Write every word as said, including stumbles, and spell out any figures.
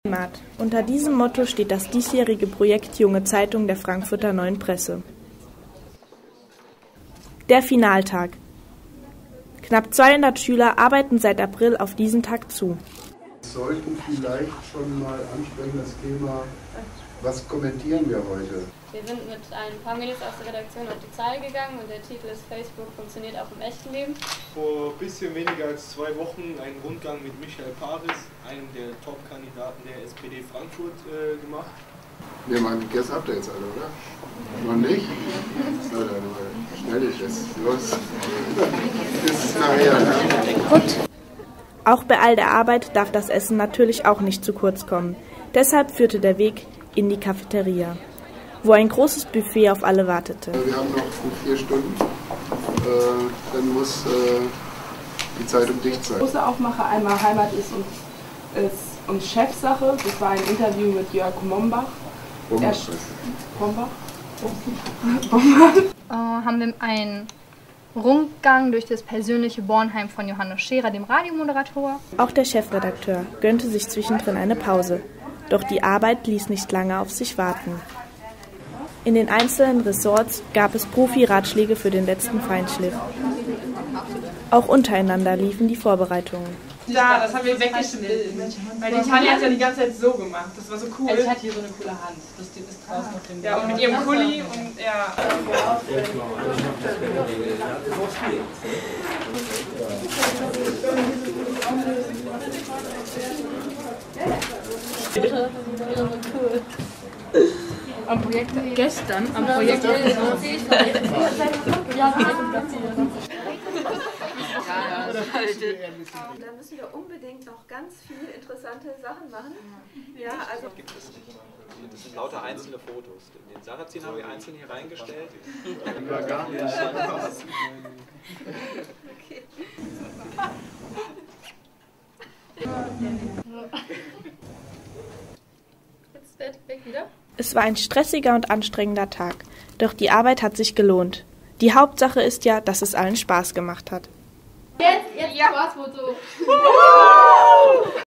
Heimat. Unter diesem Motto steht das diesjährige Projekt Junge Zeitung der Frankfurter Neuen Presse. Der Finaltag. Knapp zweihundert Schüler arbeiten seit April auf diesen Tag zu. Wir sollten vielleicht schon mal ansprechen das Thema, was kommentieren wir heute? Wir sind mit ein paar Mädels aus der Redaktion auf die Zahl gegangen und der Titel ist Facebook funktioniert auch im echten Leben. Vor ein bisschen weniger als zwei Wochen einen Rundgang mit Michael Paris, einem der Top-Kandidaten der S P D Frankfurt, äh, gemacht. Wir meinen, Guess habt ihr jetzt alle, oder? Noch nicht? So, dann mal schnell ich jetzt. Los. Bis nachher. Ne? Gut. Auch bei all der Arbeit darf das Essen natürlich auch nicht zu kurz kommen. Deshalb führte der Weg in die Cafeteria, wo ein großes Buffet auf alle wartete. Wir haben noch gut vier Stunden. Äh, dann muss äh, die Zeitung dicht sein. Große Aufmacher einmal Heimat ist und, ist und Chefsache. Das war ein Interview mit Jörg Mombach. Bombach. Bombach? Bombach. Äh, haben wir einen Rundgang durch das persönliche Bornheim von Johannes Scherer, dem Radiomoderator. Auch der Chefredakteur gönnte sich zwischendrin eine Pause. Doch die Arbeit ließ nicht lange auf sich warten. In den einzelnen Ressorts gab es Profi-Ratschläge für den letzten Feinschliff. Auch untereinander liefen die Vorbereitungen. Ja, das haben wir weggeschnitten. Weil die Tanja hat ja die ganze Zeit so gemacht. Das war so cool. Also ich hatte hier so eine coole Hand. Das ist draußen auf dem Ja, und mit ihrem Pulli und ja. Am Projekt gestern, am Projekt ja, da müssen wir unbedingt noch ganz viele interessante Sachen machen. Ja, also gibt es nicht. Das sind lauter einzelne Fotos. Den Sarrazin habe ich einzeln hier reingestellt. Ja, gar nicht. Okay. Jetzt weg wieder. Es war ein stressiger und anstrengender Tag, doch die Arbeit hat sich gelohnt. Die Hauptsache ist ja, dass es allen Spaß gemacht hat. Jetzt, jetzt ja. Spaßfoto.